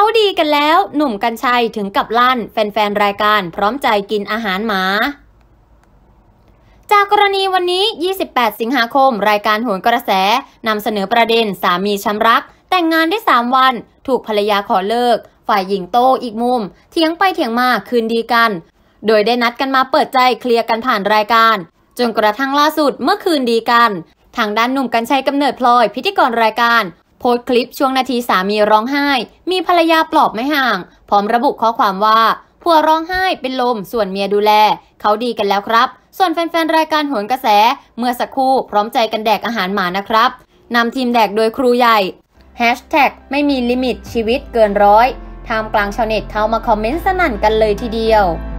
ดีกันแล้วหนุ่มกรรชัยถึงกับลั่นแฟนๆรายการพร้อมใจกินอาหารหมาจากกรณีวันนี้ 28 สิงหาคมรายการโหนกระแสนำเสนอประเด็นสามีช้ำรักแต่งงานได้3 วันถูกภรรยาขอเลิกฝ่ายหญิงโต้อีกมุมเถียงไปเถียงมาคืนดีกันโดยได้นัดกันมาเปิดใจเคลียร์กันผ่านรายการจนกระทั่งล่าสุดเมื่อคืนดีกันทางด้านหนุ่มกรรชัยกำเนิดพลอยพิธีกรรายการโพสต์คลิปช่วงนาทีสามีร้องไห้มีภรรยาปลอบไม่ห่างพร้อมระบุข้อความว่าผัวร้องไห้เป็นลมส่วนเมียดูแลเขาดีกันแล้วครับส่วนแฟนๆรายการโหนกระแสเมื่อสักครู่พร้อมใจกันแดกอาหารหมานะครับนำทีมแดกโดยครูใหญ่ไม่มีลิมิตชีวิตเกินร้อยท่ามกลางชาวเน็ตเข้ามาคอมเมนต์สนั่นกันเลยทีเดียว